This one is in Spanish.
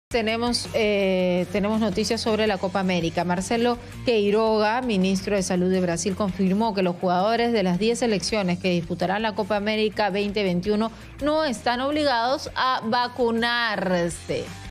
Tenemos noticias sobre la Copa América. Marcelo Queiroga, ministro de Salud de Brasil, confirmó que los jugadores de las 10 selecciones que disputarán la Copa América 2021 no están obligados a vacunarse.